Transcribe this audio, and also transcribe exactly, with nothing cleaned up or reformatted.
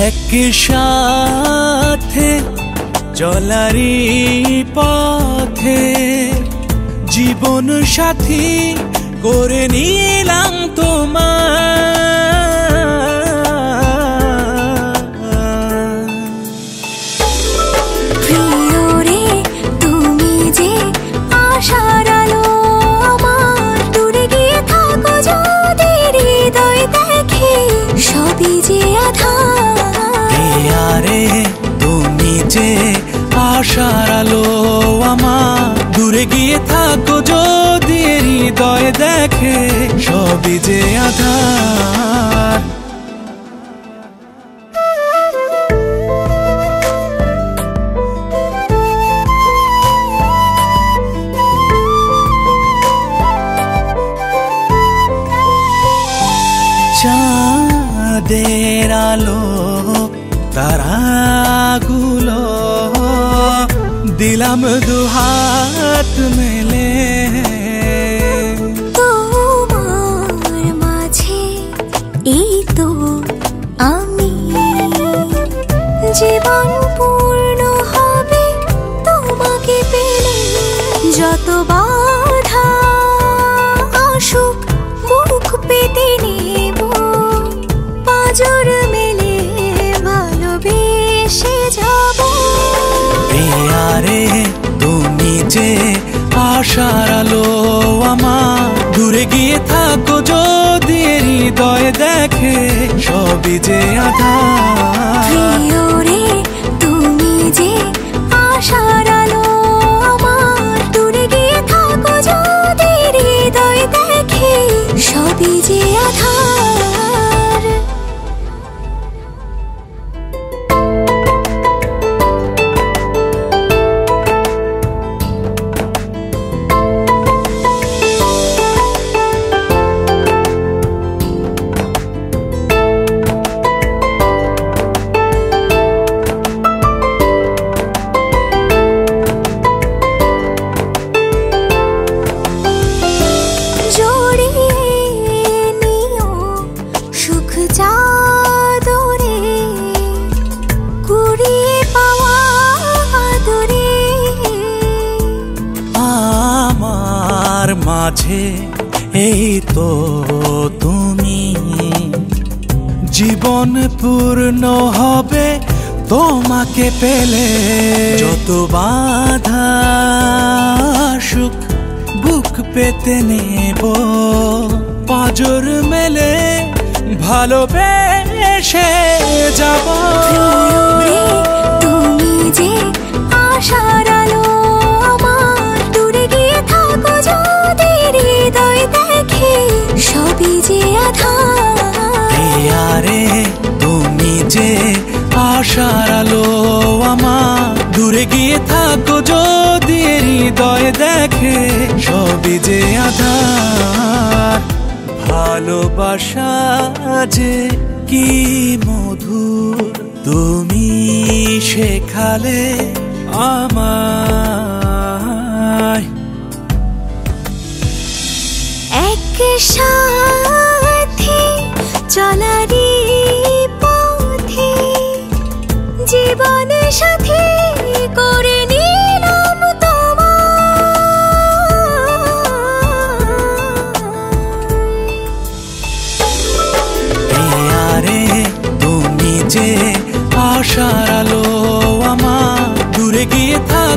একসাথে চলারি পথে জীবন সাথী করে নিলাম তোমার। প্রিয় রে তুমি যে আশার আলো আমার, দূরে গিয়ে থাকো যদি হৃদয় দেখে সবই যে আধার। প্রিয়া রে তুমি যে আশার আলো আমার, দূরে গিয়ে থাকো যদি হৃদয় দেখে সবই যে আধার। চাঁদের আলো তারাগুলো দিলাম দুহাত মেলে, তোমার মাঝে এই তো আমি, জীবন পূর্ণ হবে তোমাকে পেলে। যত বাধা আসুক মুখ পেতে নেব, পাঁজর মেলে ভালোবেসে যাব। প্রিয়া রে তুমি যে আশার আলো আমার, দূরে গিয়ে থাকো যদি হৃদয় দেখে সবই যে আধার। প্রিয় রে তুমি যে আশার আলো আমার, দূরে গিয়ে থাকো যদি হৃদয় দেখে সবই যে আধার। আমার মাঝে এই তো তুমি, জীবন পূর্ণ হবে তোমাকে পেলে। যত বাধা সুখ বুক পেতে নেব, পাঁজর মেলে ভালোবেসে যাব। তুমি যে আশার আলো আমার, দূরে গিয়ে থাকো যদি হৃদয় দেখে সবই যে আধার। প্রিয়া রে তুমি যে আশার আলো আমার, দূরে গিয়ে থাকো যদি হৃদয় দেখে সবই যে আধার। ভালোবাসা যে কি মধুর তুমি শেখালে আমায়। একসাথে চলারি পথে জীবন সাথী করে নিলাম তোমার। তুমি যে আশার আলো আমার, দূরে গিয়ে থাকো